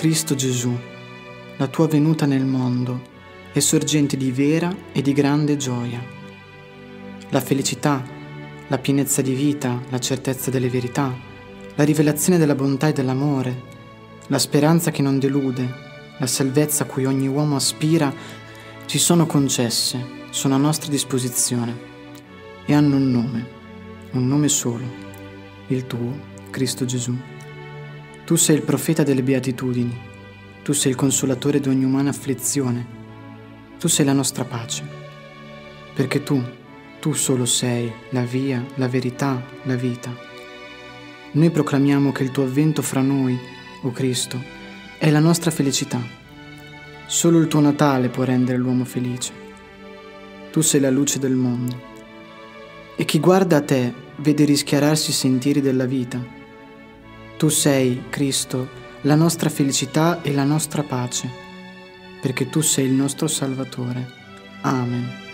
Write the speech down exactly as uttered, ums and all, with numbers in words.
Cristo Gesù, la tua venuta nel mondo è sorgente di vera e di grande gioia. La felicità, la pienezza di vita, la certezza delle verità, la rivelazione della bontà e dell'amore, la speranza che non delude, la salvezza a cui ogni uomo aspira, ci sono concesse, sono a nostra disposizione e hanno un nome, un nome solo, il tuo, Cristo Gesù. Tu sei il profeta delle beatitudini, tu sei il consolatore di ogni umana afflizione, tu sei la nostra pace, perché tu, tu solo sei la via, la verità, la vita. Noi proclamiamo che il tuo avvento fra noi, o Cristo, è la nostra felicità. Solo il tuo Natale può rendere l'uomo felice. Tu sei la luce del mondo. E chi guarda a te vede rischiararsi i sentieri della vita. Tu sei, Cristo, la nostra felicità e la nostra pace, perché tu sei il nostro Salvatore. Amen.